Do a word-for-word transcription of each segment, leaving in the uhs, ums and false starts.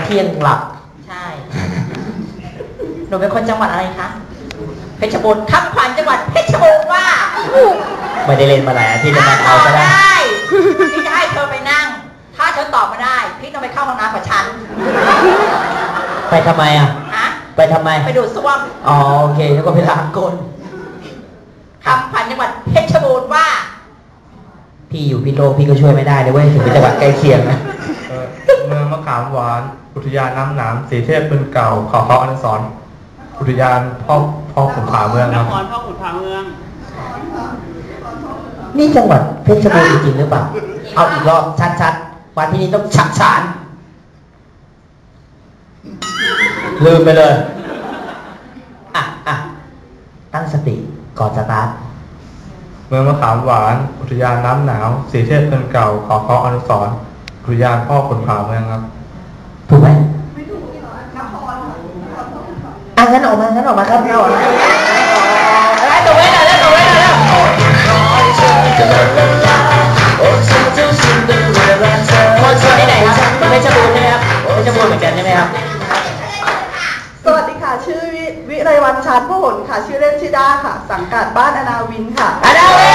เที่ยงหลับใช่หนูเป็นคนจังหวัดอะไรคะเพชรบูรณ์คำขวัญจังหวัดเพชรบูรณ์ว่าไม่ได้เล่นมาหลายอาทิตย์แล้วมันเอาก็ได้พี่จะให้เธอไปนั่งถ้าเธอตอบมาได้พี่ต้องไปเข้าห้องน้ำกับฉันไปทำไมอ่ะไปทำไมไปดูดซ่วมอ๋อโอเคแล้วก็ไปล้างก้นคำขวัญจังหวัดเพชรบูรณ์ว่าพี่อยู่พิโลกพี่ก็ช่วยไม่ได้เลยเว้ยถึงเป็นจังหวัดใกล้เคียงนะเมืองมะขามหวานอุทยานน้ำหนามสีเทพปืนเก่าเขาเขาอนุสรณ์อุทยานพ่อพ่อขุนผาเมืองครับนครพ่อขุนผาเมืองนี่จังหวัดเพชรบูรณ์จริงหรือเปล่าเอาอีกรอบชัดๆวันที่นี้ต้องฉักฉานลืมไปเลยอ่ะอ่ะตั้งสติก่อนสตาร์ทเมืองมะขามหวานอุทยานน้ำหนาวสีเทพปืนเก่าเขาเขาอนุสรณ์อุทยานพ่อขุนผาเมืองครับถูกไหมอ่ะงั้นออกมางั้นออกมาครับงั้นออกมาอะไรตัวเว้นอะไรตัวเว้นอะไรคนคนที่ไหนครับเพชรบูรณ์ใช่ไหมครับเพชรบูรณ์เหมือนกันใช่ไหมครับสวัสดีค่ะชื่อวิวิไรวันชาญพหลค่ะชื่อเล่นชื่อด้าค่ะสังกัดบ้านอนาวินค่ะอนาวิ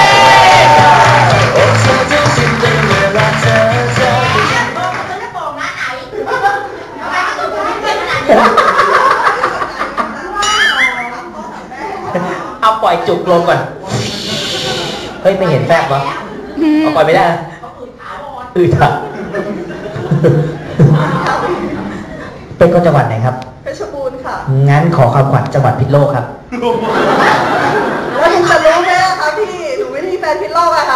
นเอาปล่อยจุกลงก่อนเฮ้ยไม่เห็นแฟบวะเอาปล่อยไม่ได้อืดถาเป็นคนจังหวัดไหนครับเพชรบูรณ์ค่ะงั้นขอคำขวัญจังหวัดพิษณุโลกครับแล้วเห็นจะรู้ไหมคะพี่หนูไม่มีแฟนพิษณุโลกอะค่ะ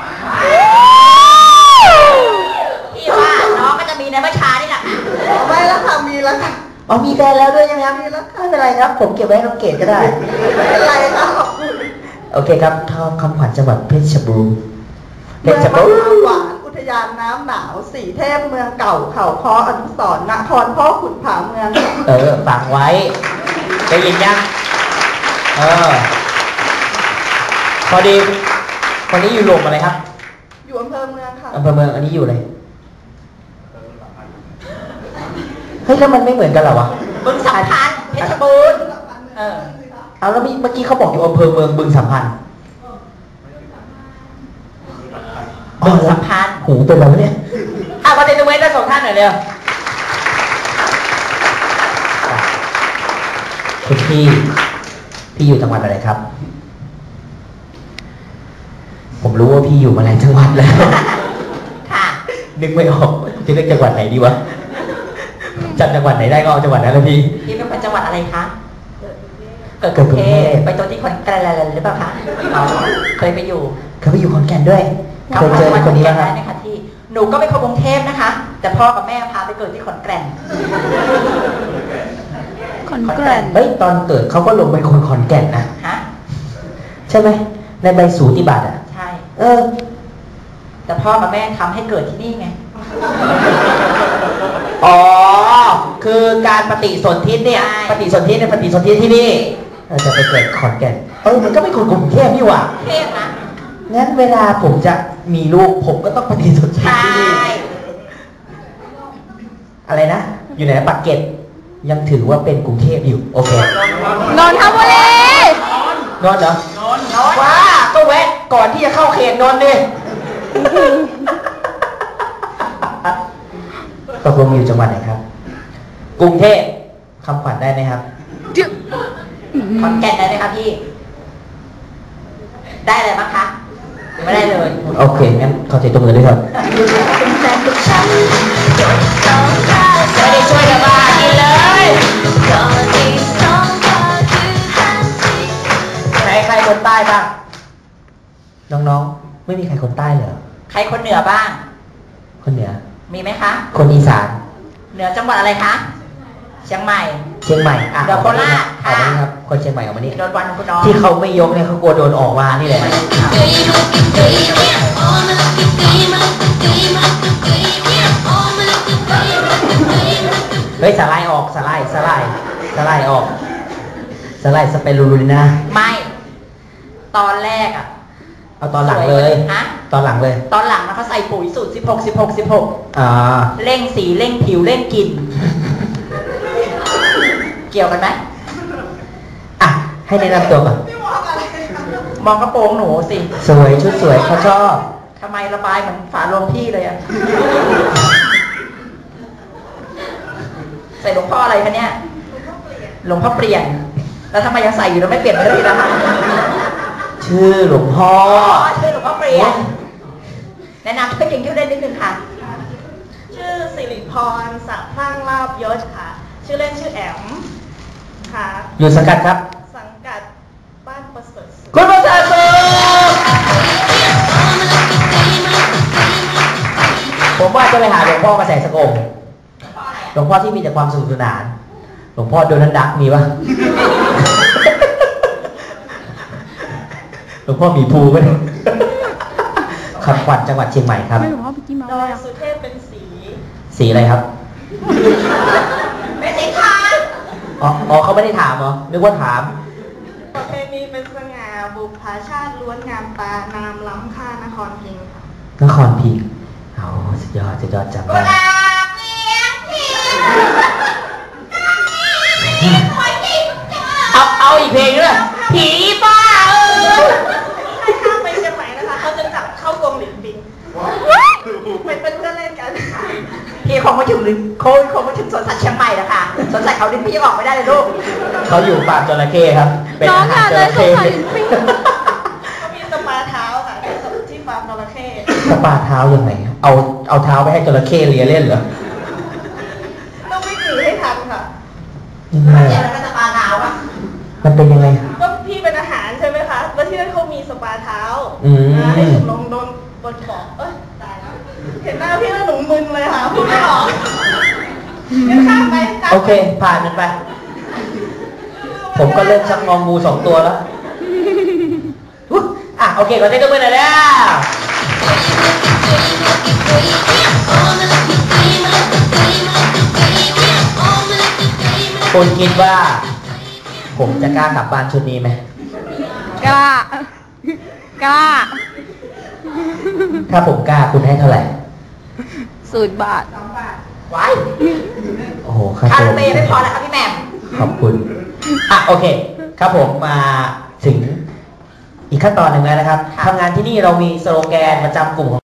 พี่ว่าน้องก็จะมีในประชานี่แหละไม่แล้วค่ะมีแล้วค่ะอ๋อมีแฟนแล้วด้วยใช่ไหมครับมีแล้วไม่เป็นไรครับผมเก็บไว้ให้น้องเกดก็ได้ไม่เป็นไรค่ะขอบคุณโอเคครับท่องคำขวัญจังหวัดเพชรบูรณ์เพชรบูรณ์หวานอุทยานน้ำหนาวสีเทพเมืองเก่าเขาค้ออนุสรณ์นครพ่อขุนผาเมืองเออฟังไว้ได้ยินยังเออพอดีคนนี้อยู่รวมอะไรครับอยู่อำเภอเมืองค่ะอำเภอเมืองอันนี้อยู่เลยเฮ้ยแล้วมันไม่เหมือนกันเหรอวะบึงสัมพันธ์เพชรบูรณ์เออเอาแล้วเมื่อกี้เขาบอกอยู่อำเภอเมืองบึงสัมพันธ์บึงสัมพันธ์หูเป็นอะไรเนี่ยอ่ะมาเต้นตัวเว้นแล้วส่งท่านหน่อยเร็วคุณพี่พี่อยู่จังหวัดอะไรครับผมรู้ว่าพี่อยู่มาหลายจังหวัดแล้วค่ะนึกไม่ออกจะเลือกจังหวัดไหนดีวะจัดจังหวัดไหนได้ก็เอาจังหวัดนั้นเลยพี่พี่เป็นคนจังหวัดอะไรคะเกิดกรุงเทพไปตัวที่ขอนแก่นหรือเปล่าคะเคยไปอยู่เคยไปอยู่ขอนแก่นด้วยเคยเจอคนนี้ไหมครับนะคะที่หนูก็เป็นคนกรุงเทพนะคะแต่พ่อกับแม่พาไปเกิดที่ขอนแก่นขอนแก่นเฮ้ยตอนเกิดเขาก็ลงเป็นคนขอนแก่นนะฮะใช่ไหมในใบสูติบัตรอ่ะใช่เออแต่พ่อกับแม่ทำให้เกิดที่นี่ไงอ๋อคือการปฏิสนธิเนี่ยปฏิสนธิเนี่ยปฏิสนธิที่นี่เราจะไปเกิดขอนแก่นเออมันก็เป็นคนกรุงเทพนี่หว่าเทพนะงั้นเวลาผมจะมีลูกผมก็ต้องปฏิสนธิที่นี่อะไรนะอยู่ไหนปากเกร็ดยังถือว่าเป็นกรุงเทพอยู่โอเคนนทบุรีนนเหรอนนว้าก็แวะก่อนที่จะเข้าเขตนนดิตกลงอยู่จังหวัดไหนครับกรุงเทพคำขวัญได้ไหมครับขอนแก่นได้ไหมครับพี่ได้เลยมั้งคะไม่ได้เลยโอเคงั้นขอเสียตัวมือด้วยครับไม่ได้ช่วยกันมากินเลยใครใครคนใต้บ้างน้องๆไม่มีใครคนใต้เหรอใครคนเหนือบ้างคนเหนือมีไหมคะคนอีสานเหนือจังหวัดอะไรคะเชียงใหม่เชียงใหม่อ่ะเดี๋ยวโคราชค่ะครับคนเชียงใหม่ออกมานี่โดนวันคุณน้องที่เขาไม่ยกเนี่ยเขากลัวโดนออกมานี่แหละเฮ้ยสลายออกสลายสลายสลายออกสลายสเปรูลิน่าไม่ตอนแรกอ่ะเอาตอนหลังเลยฮะตอนหลังเลยตอนหลังนะเขาใส่ปุ๋ยสูตรสิบหก สิบหก สิบหกอ่าเร่งสีเร่งผิวเร่งกลิ่น เกี่ยวกันไหมอ่ะ ให้แนะนำตัวก่อนมองกระโปรงหนูสิสวยชุดสวยเขาชอบทำไมระบายเหมือนฝาโลงพี่เลยอะใส่หลวงพ่ออะไรคะเนี่ย หลวงพ่อเปลี่ยน แล้วทำไมยังใส่อยู่แล้วไม่เปลี่ยนไปเลยล่ะคะชื่อหลวงพ่ออ๋อชื่อหลวงพ่อเปลี่ยน แนะนำช่วยเก่งชื่อเล่นนิดนึงค่ะชื่อสิริพรสัพพังลาบยศค่ะ ชื่อเล่นชื่อแอมค่ะอยู่สังกัดครับสังกัดบ้านประเสริฐสุขคุณประเสริฐสุขผมว่าจะไปหาหลวงพ่อกระแสสกงหลวงพ่อที่มีแต่ความสนุกสนาน หลวงพ่อโดนัลด์ดักมีปะ หลวงพ่อหมีภูปะเนี่ยคำขวัญจังหวัดเชียงใหม่ครับโดยสุเทพเป็นสีสีอะไรครับไม่ใช่ค่ะอ๋ออ๋อเขาไม่ได้ถามเหรอ นึกว่าถามประเพณีเป็นสง่าบุพชาติล้วนงามตานามล้ำค่านครพิงค์ค่ะนครพิงค์เอาสุดยอดสุดยอดจำได้ เอาเอาอีกเพลงด้วยผีบ้าเออถ้าข้ามไปเชียงใหม่นะคะเขาจะจับเข้ากรงหลินปิงเป็นเป็นเพื่อนเล่นกันพี่คงมาถึงหรือคงคงมาถึงสวนสัตว์เชียงใหม่แล้วค่ะสวนสัตว์เขาดินพี่ยังออกไม่ได้เลยลูกเขาอยู่ฟาร์มจระเข้ครับ เป็นอาหารจระเข้เขามีสปาเท้าค่ะที่ฟาร์มจระเข้สปาเท้ายังไง เอาเอาเท้าไปให้จระเข้เลียเล่นเหรอต้องวิ่งหนีให้ทันค่ะยังไงเดี๋ยวอะเราจะปาเท้าอ่ะมันเป็นยังไงก็พี่เป็นอาหารใช่ไหมคะ แล้วที่นั่นเขามีสปาเท้าอืมอ่าให้หนูลงโดนบนเบาะเอ้ยตายแล้ว เห็นหน้าพี่แล้วหนูมึนเลยค่ะพูดไม่ออกเดี๋ยวข้ามไปข้ามไปโอเค ผ่านมันไป ผมก็เริ่มชักงองูสองตัวแล้วอุ๊ยอ่ะ โอเคขอเต้นตัวมือหน่อยแล้วคุณคิดว่า ผมจะกล้ากลับบ้านชุดนี้ไหมกล้า กล้าถ้าผมกล้าคุณให้เท่าไหร่ศูนย์บาทไว้โอ้โหค่าคาตัวราเต้ไม่พอแล้วครับพี่แหม่มขอบคุณ อ่ะโอเค ครับผมมาถึงอีกขั้นตอนหนึ่งแล้วนะครับทำงานที่นี่เรามีสโลแกนประจำกลุ่มของ